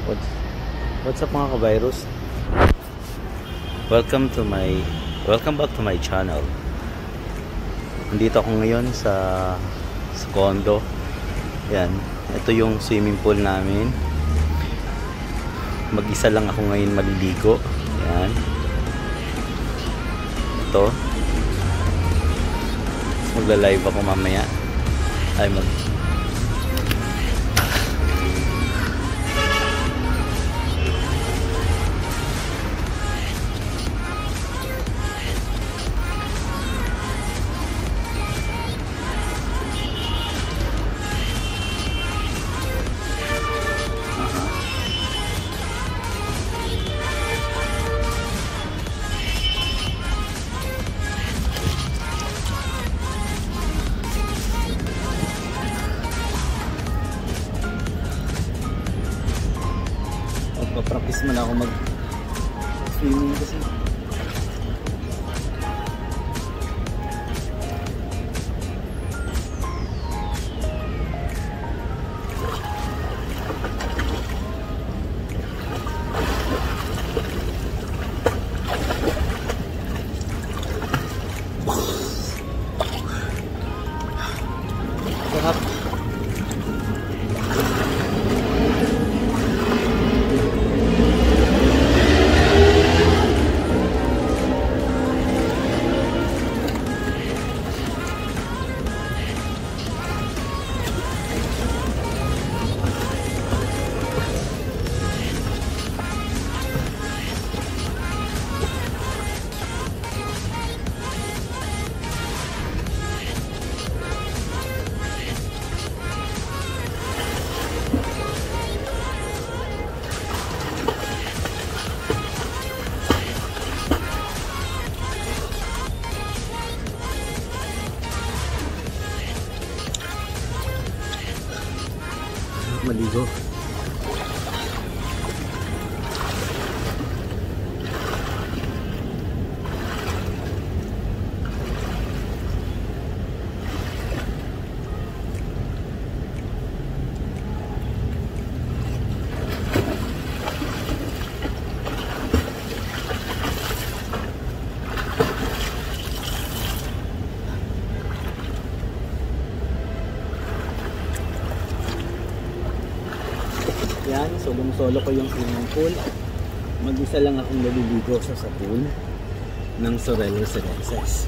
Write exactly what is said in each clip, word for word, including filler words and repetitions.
What's, what's up mga ka-virus? Welcome to my Welcome back to my channel. Nandito ako ngayon sa sa condo. Yan, ito yung swimming pool namin. Mag-isa lang ako ngayon maliligo. Yan. Ito. Magla-live ako mamaya. Ay mag Magpa-practice man ako mag-swimming kasi. Sarap. Maligo. Yan, solong-solo ko yung swimming pool. Mag-isa lang akong naliligo sa sa pool ng Sorel Residences.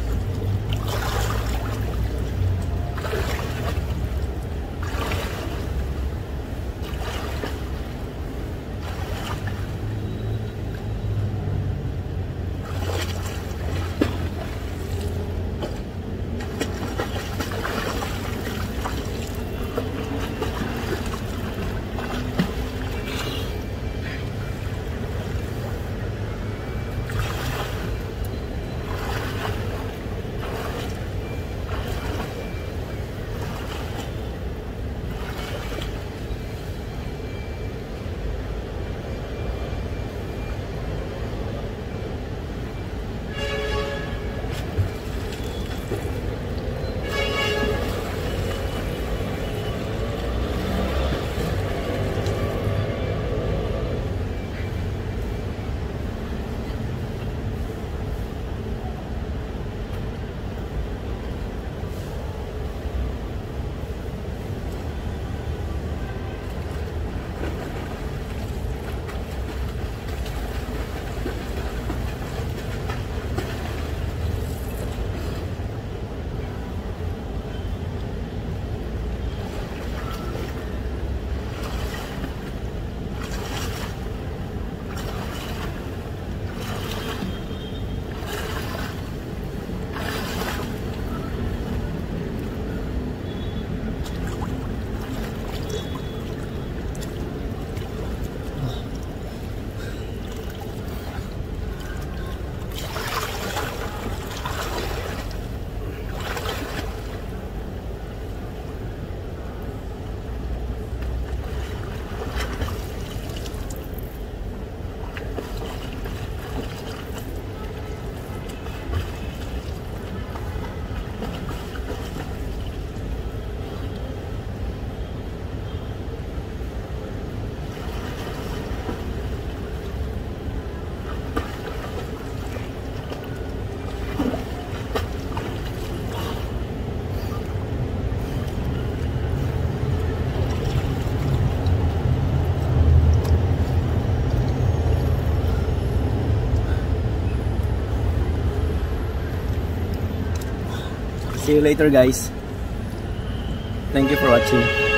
See you later guys. Thank you for watching.